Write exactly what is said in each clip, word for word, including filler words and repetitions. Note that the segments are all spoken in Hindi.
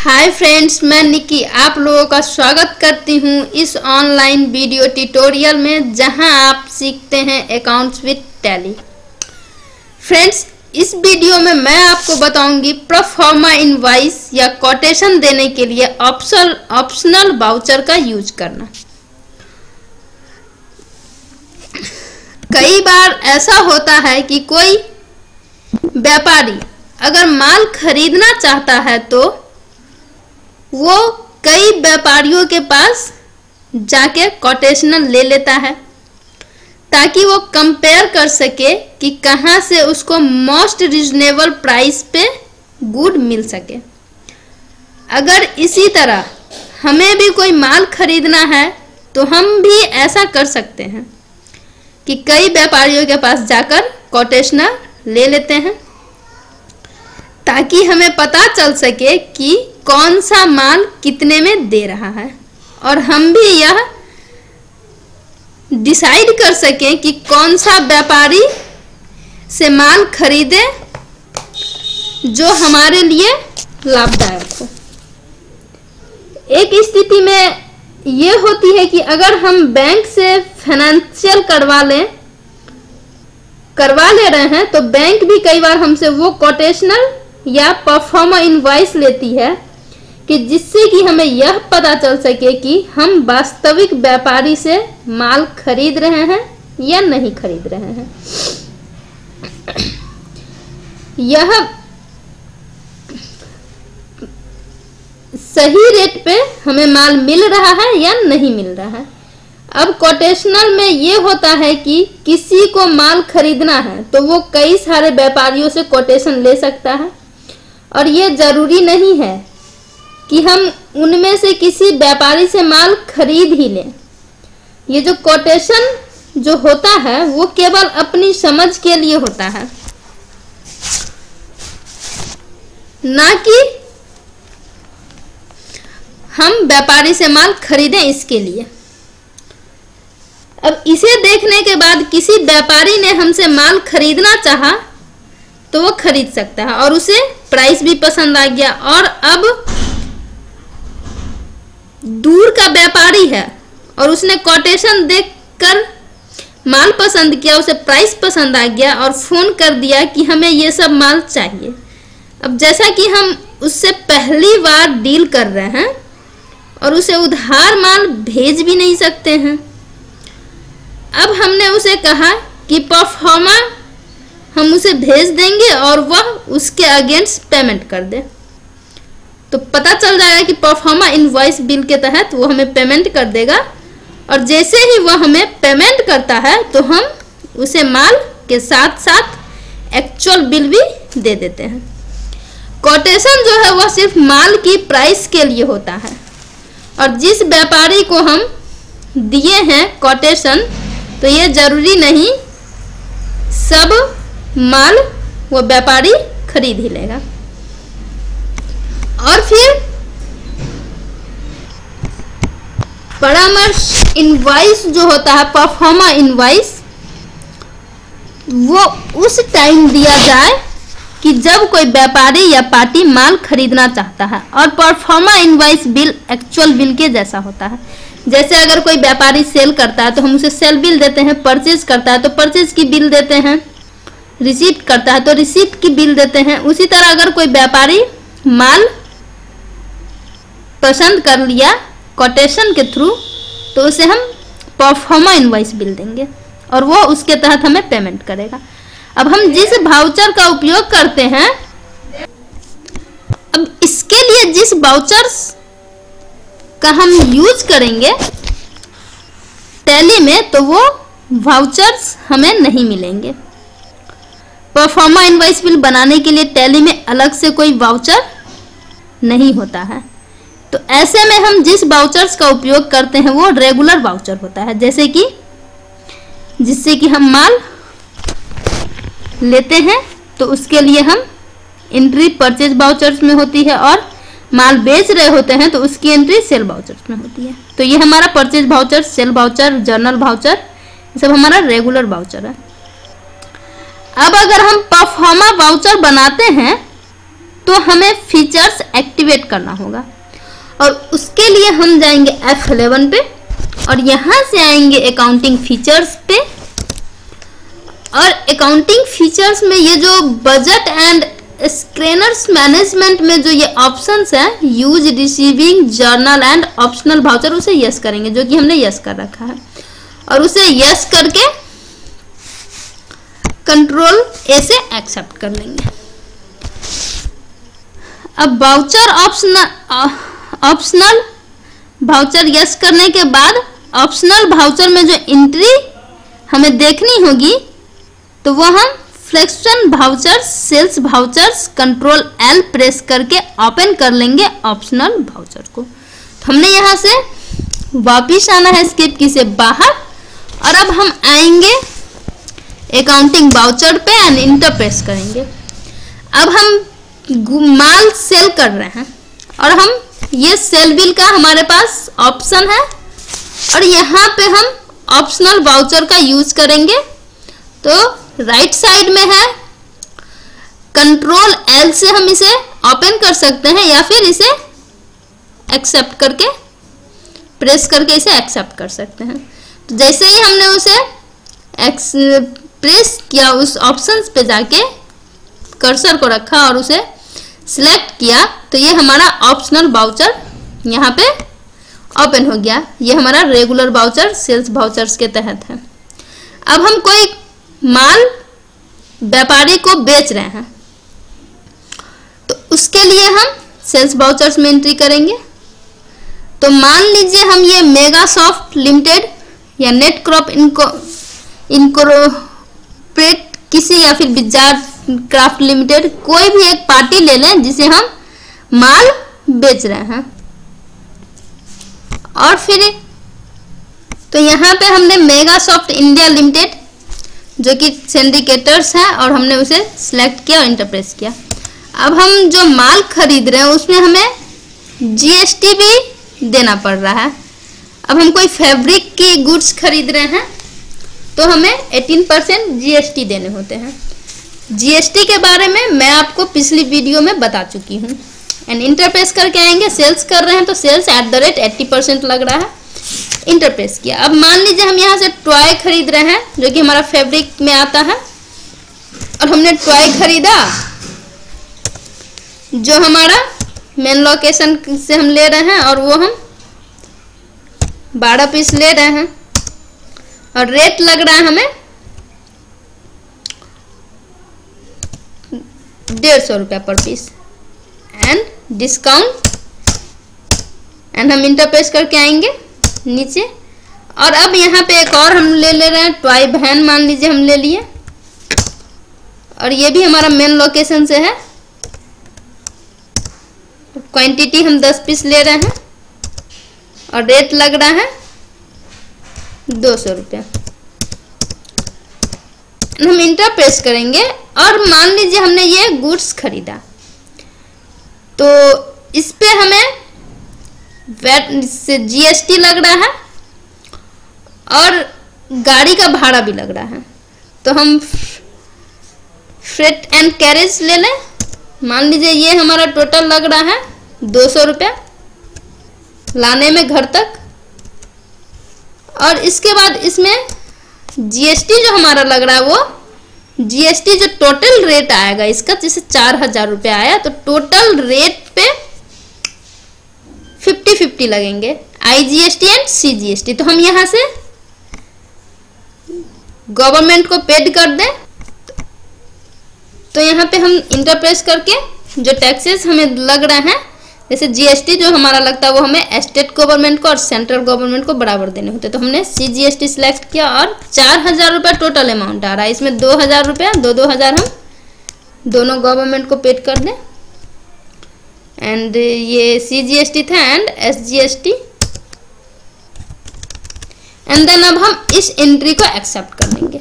हाय फ्रेंड्स, मैं निकी आप लोगों का स्वागत करती हूँ इस ऑनलाइन वीडियो ट्यूटोरियल में, जहां आप सीखते हैं अकाउंट्स विद टैली। फ्रेंड्स, इस वीडियो में मैं आपको बताऊंगी प्रोफॉर्मा इनवॉइस या कोटेशन देने के लिए ऑप्शनल ऑप्शनल वाउचर का यूज करना। कई बार ऐसा होता है कि कोई व्यापारी अगर माल खरीदना चाहता है तो वो कई व्यापारियों के पास जाके कोटेशनल ले लेता है, ताकि वो कंपेयर कर सके कि कहाँ से उसको मोस्ट रीजनेबल प्राइस पे गुड मिल सके। अगर इसी तरह हमें भी कोई माल खरीदना है तो हम भी ऐसा कर सकते हैं कि कई व्यापारियों के पास जाकर कोटेशनल ले लेते हैं, ताकि हमें पता चल सके कि कौन सा माल कितने में दे रहा है, और हम भी यह डिसाइड कर सकें कि कौन सा व्यापारी से माल खरीदे जो हमारे लिए लाभदायक हो। एक स्थिति में ये होती है कि अगर हम बैंक से फाइनेंशियल करवा लें करवा ले रहे हैं तो बैंक भी कई बार हमसे वो कोटेशनल या परफॉर्मा इनवॉइस लेती है कि जिससे कि हमें यह पता चल सके कि हम वास्तविक व्यापारी से माल खरीद रहे हैं या नहीं खरीद रहे हैं। यह सही रेट पे हमें माल मिल रहा है या नहीं मिल रहा है। अब कोटेशनल में ये होता है कि किसी को माल खरीदना है तो वो कई सारे व्यापारियों से कोटेशन ले सकता है, और ये जरूरी नहीं है कि हम उनमें से किसी व्यापारी से माल खरीद ही लें। ये जो कोटेशन जो होता है वो केवल अपनी समझ के लिए होता है, ना कि हम व्यापारी से माल खरीदें इसके लिए। अब इसे देखने के बाद किसी व्यापारी ने हमसे माल खरीदना चाहा तो वो खरीद सकता है, और उसे प्राइस भी पसंद आ गया, और अब दूर का व्यापारी है और उसने कोटेशन देखकर माल पसंद किया, उसे प्राइस पसंद आ गया और फोन कर दिया कि हमें ये सब माल चाहिए। अब जैसा कि हम उससे पहली बार डील कर रहे हैं और उसे उधार माल भेज भी नहीं सकते हैं, अब हमने उसे कहा कि परफॉर्मा हम उसे भेज देंगे और वह उसके अगेंस्ट पेमेंट कर दे, तो पता चल जाएगा कि परफॉर्मा इनवॉइस बिल के तहत वो हमें पेमेंट कर देगा, और जैसे ही वह हमें पेमेंट करता है तो हम उसे माल के साथ साथ एक्चुअल बिल भी दे देते हैं। कोटेशन जो है वह सिर्फ माल की प्राइस के लिए होता है, और जिस व्यापारी को हम दिए हैं कोटेशन तो ये जरूरी नहीं सब माल वो व्यापारी खरीद ही लेगा। और फिर परामर्श इनवॉइस जो होता है, परफॉर्मा इनवॉइस, वो उस टाइम दिया जाए कि जब कोई व्यापारी या पार्टी माल खरीदना चाहता है, और proforma invoice bill actual bill के जैसा होता है। जैसे अगर कोई व्यापारी सेल करता है तो हम उसे सेल बिल देते हैं, परचेज करता है तो परचेज की बिल देते हैं, रिसीप्ट करता है तो रिसीप्ट की बिल देते हैं। उसी तरह अगर कोई व्यापारी माल पसंद कर लिया कोटेशन के थ्रू तो उसे हम परफॉर्मा इनवॉइस बिल देंगे और वो उसके तहत हमें पेमेंट करेगा। अब हम जिस वाउचर का उपयोग करते हैं, अब इसके लिए जिस वाउचर्स का हम यूज करेंगे टैली में, तो वो वाउचर्स हमें नहीं मिलेंगे। परफॉर्मा इनवॉइस बिल बनाने के लिए टैली में अलग से कोई वाउचर नहीं होता है, तो ऐसे में हम जिस वाउचर्स का उपयोग करते हैं वो रेगुलर वाउचर होता है, जैसे कि जिससे कि हम माल लेते हैं तो उसके लिए हम एंट्री परचेज वाउचर्स में होती है, और माल बेच रहे होते हैं तो उसकी एंट्री सेल वाउचर्स में होती है। तो ये हमारा purchase voucher, sale voucher, journal voucher, ये सब हमारा रेगुलर वाउचर है। अब अगर हम परफॉर्मा वाउचर बनाते हैं तो हमें फीचर्स एक्टिवेट करना होगा और उसके लिए हम जाएंगे एफ इलेवन पे और यहाँ से आएंगे अकाउंटिंग फीचर्स पे और अकाउंटिंग फीचर्स में ये जो बजट एंड स्क्रैनर्स मैनेजमेंट में जो ये ऑप्शंस है use receiving journal and optional voucher उसे यस करेंगे, जो कि हमने यस कर रखा है और उसे यस करके कंट्रोल ए से एक्सेप्ट कर लेंगे। अब voucher optional optional voucher yes करने के बाद ऑप्शनल वाउचर में जो एंट्री हमें देखनी होगी तो वो हम फ्लेक्शन vouchers sales vouchers control L press करके ओपन कर लेंगे ऑप्शनल वाउचर को। तो हमने यहाँ से वापिस आना है स्किप की से बाहर और अब हम आएंगे अकाउंटिंग वाउचर पे एंड इंटर प्रेस करेंगे। अब हम माल सेल कर रहे हैं और हम ये सेल बिल का हमारे पास ऑप्शन है और यहाँ पे हम ऑप्शनल वाउचर का यूज करेंगे। तो राइट साइड में है कंट्रोल एल से हम इसे ओपन कर सकते हैं या फिर इसे एक्सेप्ट करके प्रेस करके इसे एक्सेप्ट कर सकते हैं। तो जैसे ही हमने उसे प्रेस किया उस ऑप्शंस पे जाके कर्सर को रखा और उसे सिलेक्ट किया तो ये हमारा ऑप्शनल वाउचर यहाँ पे ओपन हो गया। ये हमारा रेगुलर वाउचर सेल्स वाउचर्स के तहत है। अब हम कोई माल व्यापारी को बेच रहे हैं तो उसके लिए हम सेल्स वाउचर्स में एंट्री करेंगे। तो मान लीजिए हम ये मेगा सॉफ्ट लिमिटेड या नेट क्रॉप इनको इनकॉर्पोरेट किसी या फिर बिजार क्राफ्ट लिमिटेड कोई भी एक पार्टी ले लें जिसे हम माल बेच रहे हैं और फिर तो यहाँ पे हमने मेगा सॉफ्ट इंडिया लिमिटेड जो कि सिंडिकेटर्स है और हमने उसे सिलेक्ट किया और इंटर प्रेस किया। अब हम जो माल खरीद रहे हैं उसमें हमें जीएसटी भी देना पड़ रहा है। अब हम कोई फैब्रिक की गुड्स खरीद रहे हैं तो हमें अठारह परसेंट जीएसटी देने होते हैं। जीएसटी के बारे में मैं आपको पिछली वीडियो में बता चुकी हूँ। एंड इंटर प्रेस करके आएंगे, सेल्स कर रहे हैं तो sales at the rate eighty percent लग रहा है, इंटर प्रेस किया। अब मान लीजिए हम यहाँ से टॉय खरीद रहे हैं जो कि हमारा फैब्रिक में आता है और हमने टॉय खरीदा जो हमारा मेन लोकेशन से हम ले रहे हैं और वो हम बारह पीस ले रहे हैं और रेट लग रहा है हमें डेढ़ सौ रुपया पर पीस एंड डिस्काउंट एंड हम इंटर प्रेस करके आएंगे नीचे। और अब यहाँ पे एक और हम ले ले रहे हैं टॉय वैन, मान लीजिए हम ले लिए और ये भी हमारा मेन लोकेशन से है। क्वांटिटी हम दस पीस ले रहे हैं और रेट लग रहा है दो सौ रुपया। हम इंटर प्रेस करेंगे और मान लीजिए हमने ये गुड्स खरीदा तो इस पे हमें वैट से जीएसटी लग रहा है और गाड़ी का भाड़ा भी लग रहा है। तो हम फ्रेट एंड कैरेज ले लें, मान लीजिए ये हमारा टोटल लग रहा है दो सौ रुपया लाने में घर तक। और इसके बाद इसमें जीएसटी जो हमारा लग रहा है वो जीएसटी जो टोटल रेट आएगा इसका, जैसे चार हजार रुपया आया तो टोटल रेट पे फिफ्टी फिफ्टी लगेंगे, आईजीएसटी एंड सीजीएसटी। तो हम यहाँ से गवर्नमेंट को पेड कर दें तो यहाँ पे हम इंटर प्रेस करके जो टैक्सेस हमें लग रहे हैं, जैसे जीएसटी जो हमारा लगता है वो हमें स्टेट गवर्नमेंट को और सेंट्रल गवर्नमेंट को बराबर देने होते हैं। तो हमने सीजीएसटी सिलेक्ट किया और चार हजार रुपया टोटल अमाउंट आ रहा है। इसमें दो हजार रुपया दो दो हजार हम दोनों गवर्नमेंट को पेड कर दें। एंड ये सीजीएसटी था एंड एसजीएसटी एंड देन अब हम इस एंट्री को एक्सेप्ट कर लेंगे।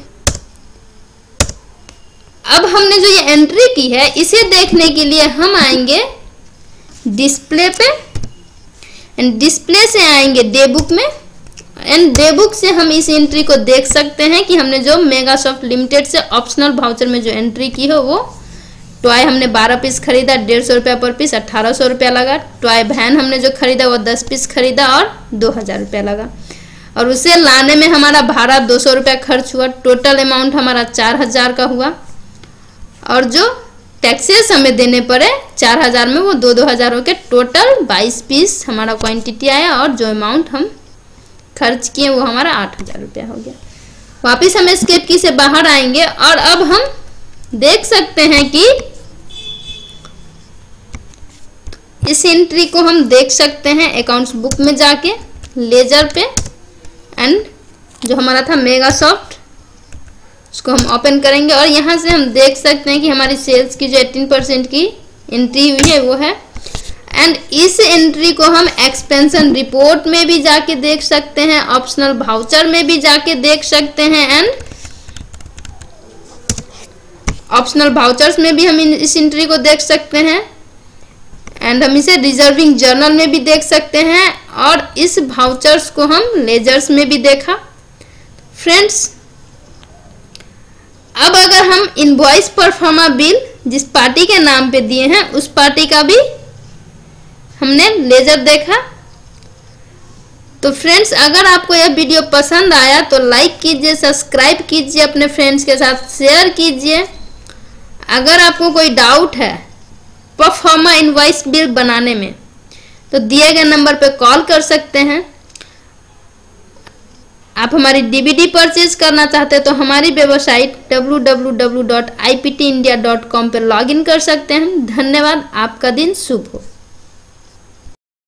अब हमने जो ये एंट्री की है इसे देखने के लिए हम आएंगे डिस्प्ले पे एंड डिस्प्ले से आएंगे डे बुक में एंड डे बुक से हम इस एंट्री को देख सकते हैं कि हमने जो मेगा सॉफ्ट लिमिटेड से ऑप्शनल वाउचर में जो एंट्री की हो वो टॉय हमने बारह पीस खरीदा, डेढ़ सौ रुपया पर पीस, अट्ठारह सौ रुपया लगा। टॉय वैन हमने जो खरीदा वो दस पीस खरीदा और दो हज़ार रुपया लगा। और उसे लाने में हमारा भाड़ा दो सौ रुपया खर्च हुआ। टोटल अमाउंट हमारा चार हज़ार का हुआ। और जो टैक्सेस हमें देने पड़े चार हज़ार में वो दो दो हज़ार हो के टोटल बाईस पीस हमारा क्वांटिटी आया। और जो अमाउंट हम खर्च किए वो हमारा आठ हज़ार रुपया हो गया। वापिस हम एस्केप की से बाहर आएंगे और अब हम देख सकते हैं कि इस एंट्री को हम देख सकते हैं अकाउंट्स बुक में जाके लेजर पे, एंड जो हमारा था मेगासॉफ्ट उसको हम ओपन करेंगे और यहाँ से हम देख सकते हैं कि हमारी सेल्स की जो अठारह परसेंट की एंट्री हुई है वो है। एंड इस एंट्री को हम एक्सपेंशन रिपोर्ट में भी जाके देख सकते हैं, ऑप्शनल वाउचर में भी जाके देख सकते हैं, एंड ऑप्शनल वाउचर्स में भी हम इस एंट्री को देख सकते हैं। एंड हम इसे रिजर्विंग जर्नल में भी देख सकते हैं और इस वाउचर्स को हम लेजर्स में भी देखा। फ्रेंड्स, अब अगर हम इनवॉइस परफॉर्मा बिल जिस पार्टी के नाम पे दिए हैं उस पार्टी का भी हमने लेजर देखा। तो फ्रेंड्स, अगर आपको यह वीडियो पसंद आया तो लाइक कीजिए, सब्सक्राइब कीजिए, अपने फ्रेंड्स के साथ शेयर कीजिए। अगर आपको कोई डाउट है परफॉर्मा इनवॉइस बिल बनाने में तो दिए गए नंबर पर कॉल कर सकते हैं। आप हमारी डीवीडी परचेज करना चाहते हैं तो हमारी website W W W dot I P T India dot com पर लॉगिन कर सकते हैं। धन्यवाद। आपका दिन शुभ हो।